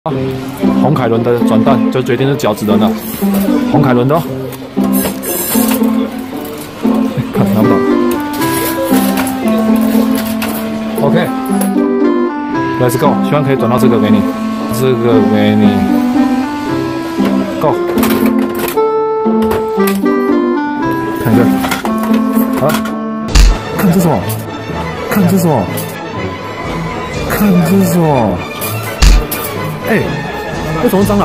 洪凯伦的转蛋就决定是饺子人了。洪凯伦的、哦，看拿不到。OK，Let's go， 希望可以转到这个给你，这个给你 ，Go。看这，啊，看这什么？看这什么？看这什么？ 哎，为什么蟑螂？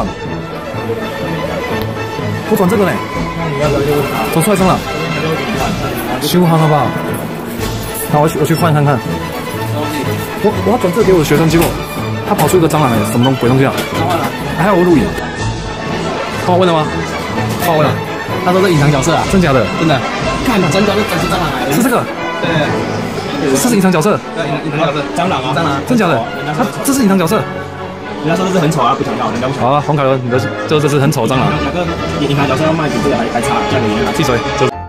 我转这个呢？走出来蟑螂，修好了吧？那我去换看看。我要转这个给我的学生，结果他跑出一个蟑螂来，什么鬼东西啊？还有我录影，帮我问了吗？帮我问了。 他说是隐藏角色啊， 真假的？ 真的。看，真的就整只蟑螂来了。 是这个？ 对。 这是隐藏角色？ 对，隐藏角色。蟑螂啊，蟑螂。 真假的？他这是隐藏角色。 人家说这只很丑啊，不想要，人家不想要。 好啊，洪凯伦，你的这只很丑蟑螂。 哪个隐藏角色要卖比这个还差，价格也汽水。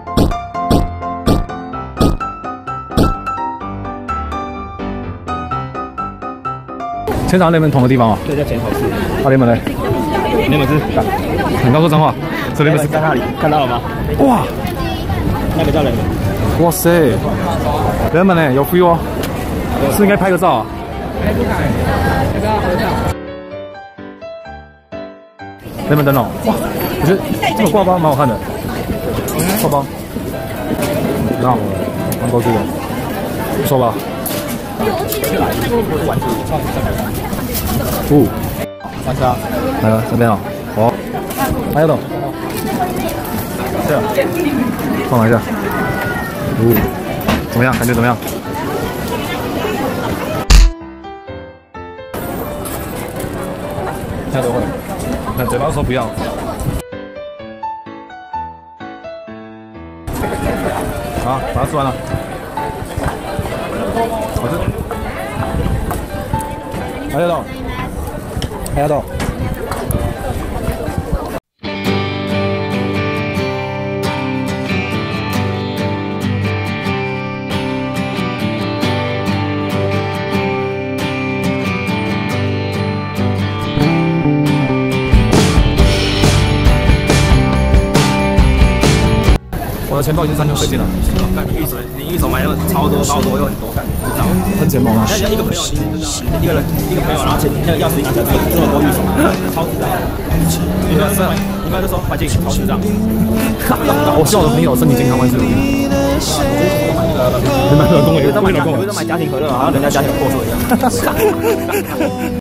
前场那门同个地方啊？ 这叫前头市。 那联盟呢？ 联盟是。 很高说脏话。这联盟是在那里，看到了吗？ 哇， 那个叫联盟。 哇塞，联盟呢有 feel 哦，是应该拍个照啊。要不要合照？ 联盟灯笼，哇！我觉得这个挂包蛮好看的，挂包，那我蛮高兴的，不错吧？ 完事啊！ 来了，这边啊，好，还有的，这放一下，怎么样？感觉怎么样？现在都会。 看嘴巴说不要，好，把它吃完了。好吃，还要到，还要到。我的钱包已经3.5水进了。你一手买了超多，又很多，很简单啊！一个朋友，一个朋友，然后那个钥匙拿起来，这么多玉手，超值的。你刚才说环境超值这样。我希望我的朋友身体健康万事如意。你买耳洞，我买家庭可乐，好像人家家庭有过寿一样。